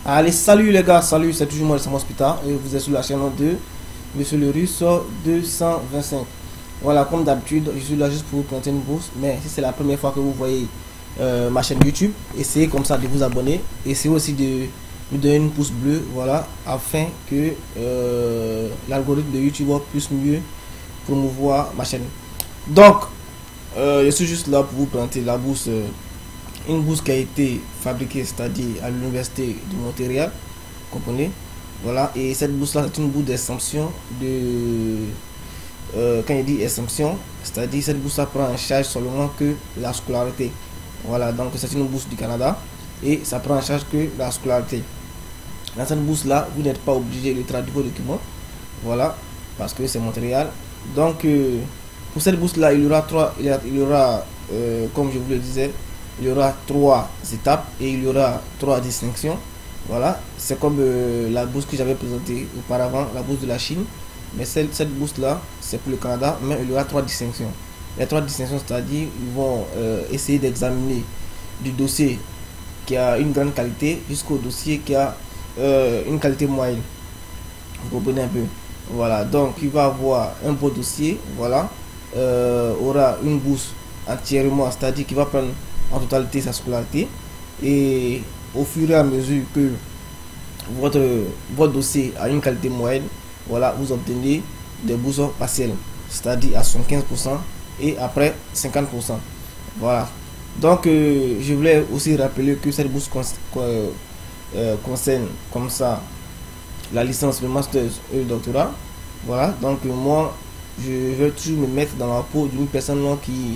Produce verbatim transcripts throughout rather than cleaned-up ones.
Allez, salut les gars, salut, c'est toujours moi, le Sam Hospital, et vous êtes sur la chaîne de Monsieur le Russe deux cent vingt-cinq. Voilà, comme d'habitude, je suis là juste pour vous présenter une bourse, mais si c'est la première fois que vous voyez euh, ma chaîne YouTube, essayez comme ça de vous abonner, essayez aussi de me donner une pouce bleu, voilà, afin que euh, l'algorithme de YouTube puisse mieux promouvoir ma chaîne. Donc, euh, je suis juste là pour vous présenter la bourse. Euh, une bourse qui a été fabriquée, c'est-à-dire à, l'université de Montréal, vous comprenez, voilà. Et cette bourse là, c'est une bourse d'exemption de euh, quand il dit exemption, c'est-à-dire cette bourse là prend en charge seulement que la scolarité, voilà. Donc c'est une bourse du Canada et ça prend en charge que la scolarité. Dans cette bourse là, vous n'êtes pas obligé de traduire vos documents, voilà, parce que c'est Montréal. Donc euh, pour cette bourse là, il y aura trois il y, a, il y aura euh, comme je vous le disais, il y aura trois étapes et il y aura trois distinctions. Voilà, c'est comme euh, la bourse que j'avais présentée auparavant, la bourse de la Chine. Mais cette, cette bourse là, c'est pour le Canada, mais il y aura trois distinctions. Les trois distinctions, c'est-à-dire ils vont euh, essayer d'examiner du dossier qui a une grande qualité jusqu'au dossier qui a euh, une qualité moyenne. Vous comprenez un peu. Voilà, donc il va avoir un beau dossier, voilà, euh, aura une bourse entièrement, c'est-à-dire qu'il va prendre en totalité sa scolarité, et au fur et à mesure que votre, votre dossier a une qualité moyenne, voilà, vous obtenez des bourses partielles, c'est-à-dire à soixante-quinze pour cent et après cinquante pour cent. Voilà, donc euh, je voulais aussi rappeler que cette bourse euh, euh, concerne comme ça la licence, le master et le doctorat. Voilà, donc euh, moi je vais toujours me mettre dans la peau d'une personne qui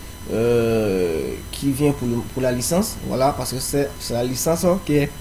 Euh, qui vient pour, le, pour la licence, voilà, parce que c'est la licence qui est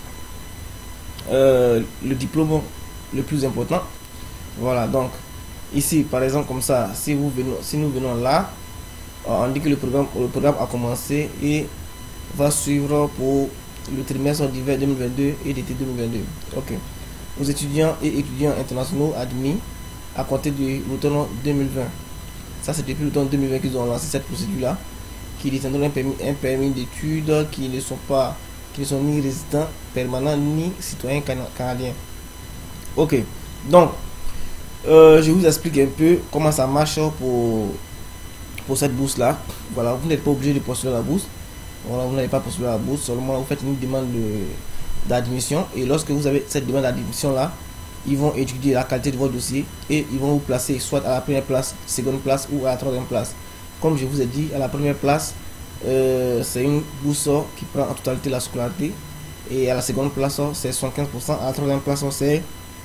euh, le diplôme le plus important. Voilà, donc ici par exemple comme ça, si vous venons, si nous venons là, on dit que le programme, le programme a commencé et va suivre pour le trimestre d'hiver deux mille vingt-deux et d'été deux mille vingt-deux. Ok, aux étudiants et étudiants internationaux admis à compter de l'automne deux mille vingt. Ça, c'est depuis l'automne deux mille vingt qu'ils ont lancé cette procédure-là, qui détiendront un permis, un permis d'études, qui ne sont pas, qui ne sont ni résidents permanents ni citoyens canadiens. Ok, donc euh, je vous explique un peu comment ça marche pour pour cette bourse-là. Voilà, vous n'êtes pas obligé de postuler la bourse. Voilà, vous n'avez pas postulé la bourse, seulement vous faites une demande d'admission, et lorsque vous avez cette demande d'admission-là, ils vont étudier la qualité de votre dossier et ils vont vous placer soit à la première place, seconde place ou à la troisième place. Comme je vous ai dit, à la première place, euh, c'est une bourse qui prend en totalité la scolarité, et à la seconde place, c'est soixante-quinze pour cent, à la troisième place, c'est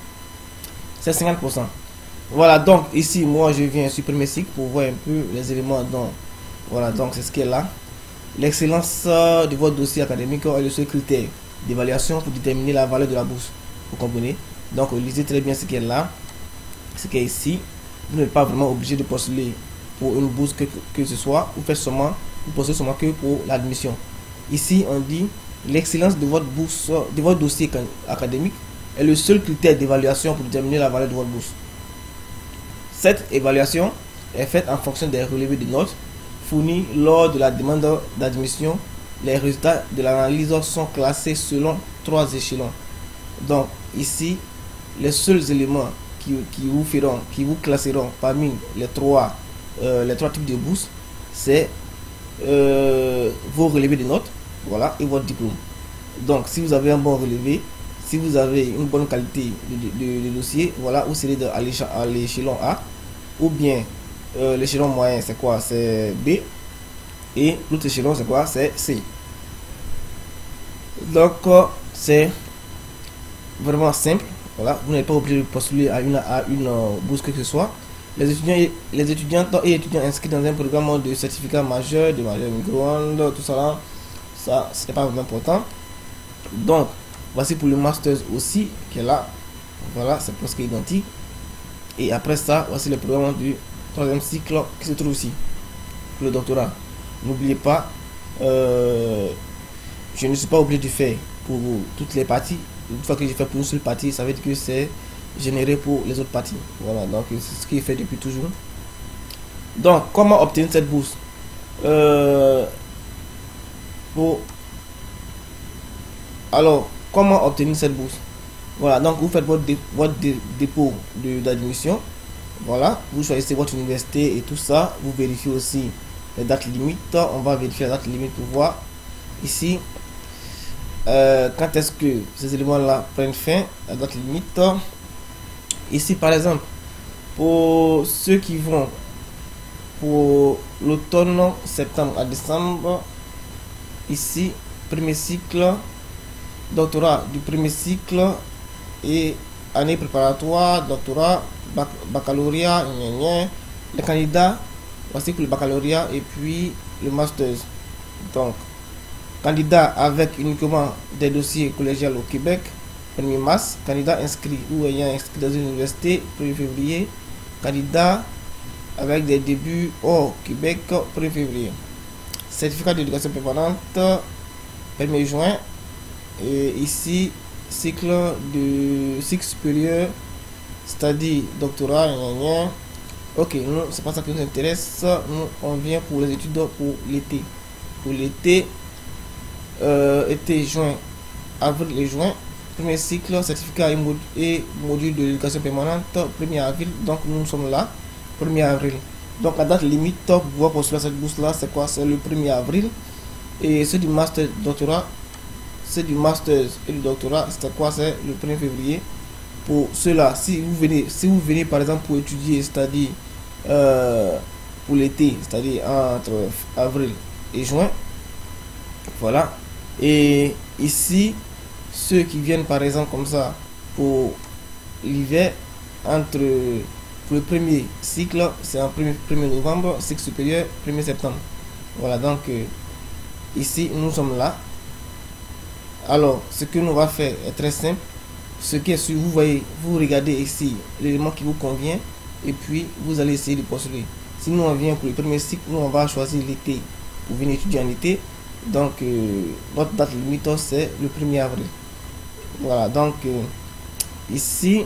cinquante pour cent. Voilà, donc ici, moi, je viens sur Premier Cycle pour voir un peu les éléments. Donc, voilà, donc c'est ce qui est là. L'excellence de votre dossier académique est le seul critère d'évaluation pour déterminer la valeur de la bourse. Vous comprenez? Donc lisez très bien ce qui est là, ce qui est ici. Vous n'êtes pas vraiment obligé de postuler pour une bourse que, que ce soit. Vous faites seulement, vous postulez seulement que pour l'admission. Ici on dit l'excellence de votre bourse, de votre dossier académique est le seul critère d'évaluation pour déterminer la valeur de votre bourse. Cette évaluation est faite en fonction des relevés de notes fournis lors de la demande d'admission. Les résultats de l'analyse sont classés selon trois échelons. Donc ici, les seuls éléments qui, qui vous feront, qui vous classeront parmi les trois, euh, les trois types de bourses, c'est euh, vos relevés de notes, voilà, et votre diplôme. Donc, si vous avez un bon relevé, si vous avez une bonne qualité de, de, de dossier, voilà, vous serez à l'échelon A, ou bien euh, l'échelon moyen, c'est quoi? C'est B, et l'autre échelon, c'est quoi? C'est C. Donc, c'est vraiment simple. Voilà, vous n'êtes pas obligé de postuler à une, à une euh, bourse que ce soit. Les étudiants, et, les étudiantes et étudiants inscrits dans un programme de certificat majeur, de majeur micro-ondes, tout ça là, ça c'est pas vraiment important. Donc, voici pour le master aussi qui est là. Voilà, c'est presque identique. Et après ça, voici le programme du troisième cycle qui se trouve ici pour le doctorat. N'oubliez pas, euh, je ne suis pas obligé de faire pour vous toutes les parties. Une fois que j'ai fait pour une seule partie, ça veut dire que c'est généré pour les autres parties. Voilà, donc c'est ce qui est fait depuis toujours. Donc, comment obtenir cette bourse? euh, pour Alors, comment obtenir cette bourse? Voilà, donc vous faites votre, dé, votre dé, dépôt d'admission. Voilà, vous choisissez votre université et tout ça. Vous vérifiez aussi les dates limites. On va vérifier la date limite pour voir ici euh, quand est-ce que ces éléments-là prennent fin, la date limite. Ici, par exemple, pour ceux qui vont pour l'automne, septembre à décembre, ici, premier cycle, doctorat du premier cycle et année préparatoire, doctorat, bac baccalauréat, gna gna. Les candidats, voici pour le baccalauréat et puis le master. Donc, candidat avec uniquement des dossiers collégiales au Québec, premier mars, candidat inscrit ou ayant inscrit dans une université, premier février, candidat avec des débuts au Québec, premier février. Certificat d'éducation permanente, premier juin. Et ici, cycle de cycle supérieur, c'est-à-dire doctorat, gna gna. Ok, nous, c'est pas ça qui nous intéresse. Nous, on vient pour les études pour l'été. Pour l'été, euh, été, juin, avril et juin. Premier cycle, certificat et, mod et module de l'éducation permanente, premier avril. Donc, nous sommes là, premier avril. Donc, la date limite pour pouvoir postuler cette bourse-là, c'est quoi? C'est le premier avril. Et ceux du master doctorat, c'est du master et du doctorat, c'est quoi? C'est le premier février. Pour ceux-là, si vous venez, si vous venez par exemple pour étudier, c'est-à-dire euh, pour l'été, c'est-à-dire entre avril et juin, voilà. Et ici, ceux qui viennent par exemple comme ça pour l'hiver, entre pour le premier cycle, c'est en premier novembre, cycle supérieur, premier septembre. Voilà, donc euh, ici nous sommes là. Alors, ce que nous va faire est très simple. Ce qui est sur, vous voyez, vous regardez ici l'élément qui vous convient et puis vous allez essayer de postuler. Si nous on vient pour le premier cycle, nous on va choisir l'été pour venir étudier en été. Donc, euh, notre date limite c'est le premier avril. Voilà, donc euh, ici,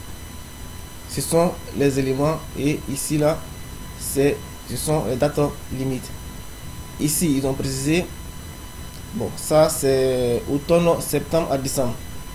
ce sont les éléments et ici là, c'est ce sont les dates limites. Ici, ils ont précisé. Bon, ça c'est automne, septembre à décembre.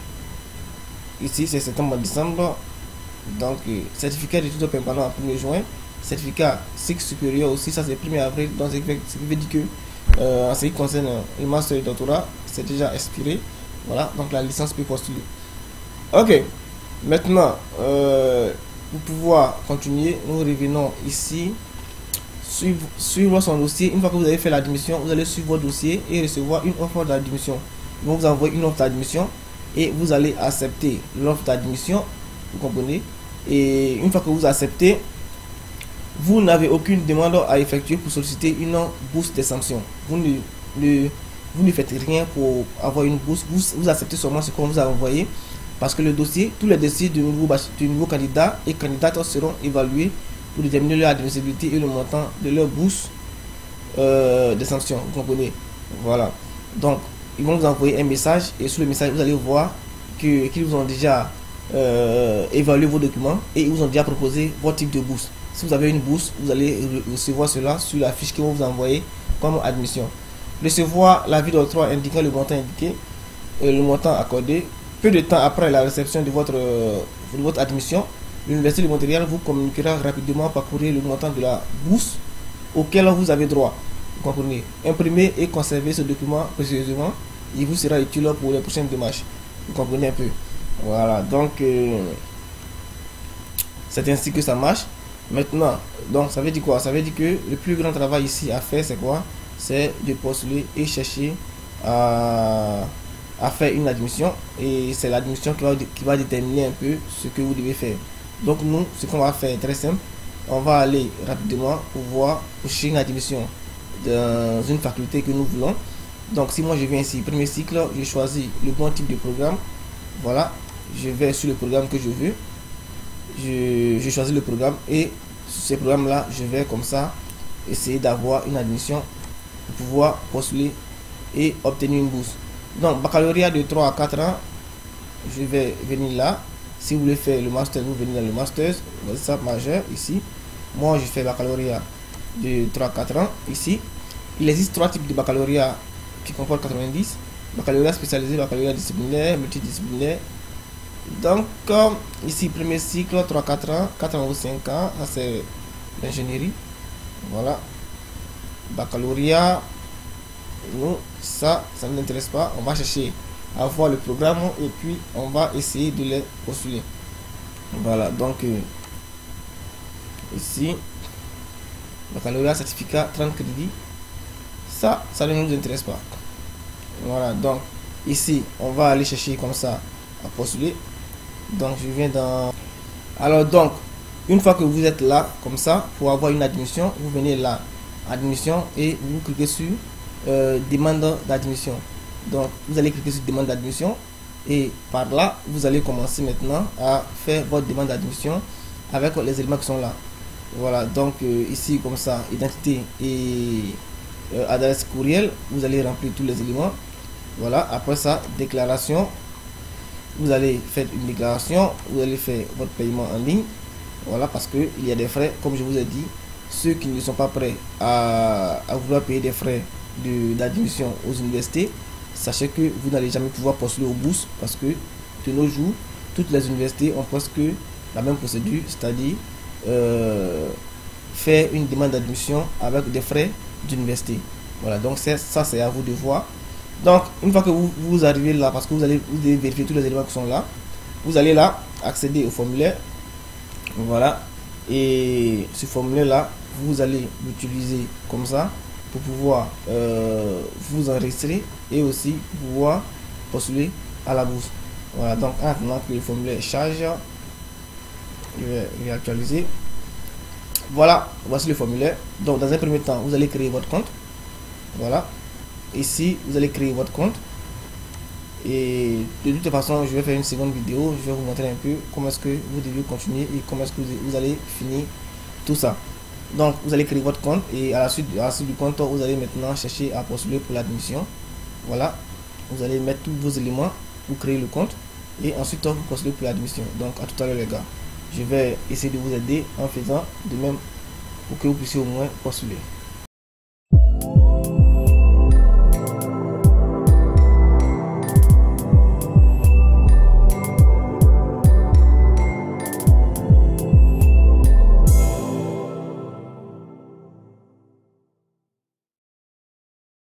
Ici c'est septembre à décembre. Donc euh, certificat d'études permanentes en premier juin. Certificat cycle supérieur aussi, ça c'est premier avril. Donc ce qui veut dire que euh, en ce qui concerne le master et le doctorat, c'est déjà expiré. Voilà, donc la licence peut postuler. Ok, maintenant euh, pour pouvoir continuer, nous revenons ici. Suivre, suivre son dossier. Une fois que vous avez fait l'admission, vous allez suivre votre dossier et recevoir une offre d'admission. Ils vont vous envoyer une offre d'admission et vous allez accepter l'offre d'admission. Vous comprenez? Et une fois que vous acceptez, vous n'avez aucune demande à effectuer pour solliciter une bourse d'exemption. Vous ne, ne, vous ne faites rien pour avoir une bourse. Vous, vous acceptez seulement ce qu'on vous a envoyé parce que le dossier, tous les dossiers du nouveau, du nouveau candidat et candidates seront évalués pour déterminer leur admissibilité et le montant de leur bourse euh, de sanctions. Vous comprenez? Voilà. Donc, ils vont vous envoyer un message et sur le message, vous allez voir que qu'ils vous ont déjà euh, évalué vos documents et ils vous ont déjà proposé votre type de bourse. Si vous avez une bourse, vous allez recevoir cela sur la fiche qu'ils vont vous envoyer comme admission. Recevoir l'avis d'octroi indiquant le montant indiqué et le montant accordé. Peu de temps après la réception de votre, de votre admission, l'Université de Montréal vous communiquera rapidement par courrier le montant de la bourse auquel vous avez droit. Vous comprenez? Imprimez et conservez ce document précieusement. Il vous sera utile pour les prochaines démarches. Vous comprenez un peu? Voilà, donc euh, c'est ainsi que ça marche. Maintenant, donc ça veut dire quoi? Ça veut dire que le plus grand travail ici à faire, c'est quoi? C'est de postuler et chercher à, à faire une admission. Et c'est l'admission qui va, qui va déterminer un peu ce que vous devez faire. Donc nous, ce qu'on va faire est très simple. On va aller rapidement pour voir, pour chercher une admission dans une faculté que nous voulons. Donc si moi je viens ici, premier cycle, je choisis le bon type de programme. Voilà, je vais sur le programme que je veux. Je, je choisis le programme et sur ce programme là, je vais comme ça essayer d'avoir une admission pour pouvoir postuler et obtenir une bourse. Donc baccalauréat de trois à quatre ans, je vais venir là. Si vous voulez faire le master, vous venez dans le master, c'est ça majeur ici. Moi je fais baccalauréat de trois à quatre ans ici. Il existe trois types de baccalauréat qui comportent quatre-vingt-dix. baccalauréat spécialisé, baccalauréat disciplinaire, multidisciplinaire. Donc, euh, ici, premier cycle, trois quatre ans, quatre ans ou cinq ans, ça c'est l'ingénierie. Voilà. Baccalauréat, nous, ça, ça ne nous intéresse pas. On va chercher à voir le programme et puis on va essayer de les postuler. Voilà, donc, euh, ici, baccalauréat, certificat, trente crédits. Ça, ça ne nous intéresse pas. Voilà, donc, ici, on va aller chercher comme ça à postuler. Donc je viens dans... Alors donc, une fois que vous êtes là, comme ça, pour avoir une admission, vous venez là, admission, et vous cliquez sur euh, demande d'admission. Donc vous allez cliquer sur demande d'admission, et par là, vous allez commencer maintenant à faire votre demande d'admission avec les éléments qui sont là. Voilà, donc euh, ici comme ça, identité et euh, adresse courriel, vous allez remplir tous les éléments. Voilà, après ça, déclaration. Vous allez faire une déclaration, vous allez faire votre paiement en ligne. Voilà, parce que il y a des frais, comme je vous ai dit. Ceux qui ne sont pas prêts à, à vouloir payer des frais d'admission aux universités, sachez que vous n'allez jamais pouvoir postuler aux bourses, parce que de nos jours, toutes les universités ont presque la même procédure, c'est-à-dire euh, faire une demande d'admission avec des frais d'université. Voilà, donc ça c'est à vous de voir. Donc, une fois que vous, vous arrivez là, parce que vous allez, vous allez vérifier tous les éléments qui sont là, vous allez là, accéder au formulaire. Voilà. Et ce formulaire-là, vous allez l'utiliser comme ça pour pouvoir euh, vous enregistrer et aussi pouvoir postuler à la bourse. Voilà. Donc, maintenant que le formulaire charge, je vais réactualiser. Voilà. Voici le formulaire. Donc, dans un premier temps, vous allez créer votre compte. Voilà. Ici, vous allez créer votre compte. Et de toute façon, je vais faire une seconde vidéo. Je vais vous montrer un peu comment est-ce que vous devez continuer et comment est-ce que vous allez finir tout ça. Donc, vous allez créer votre compte et à la suite, à la suite du compte, vous allez maintenant chercher à postuler pour l'admission. Voilà. Vous allez mettre tous vos éléments pour créer le compte et ensuite vous postulez pour l'admission. Donc, à tout à l'heure, les gars. Je vais essayer de vous aider en faisant de même pour que vous puissiez au moins postuler.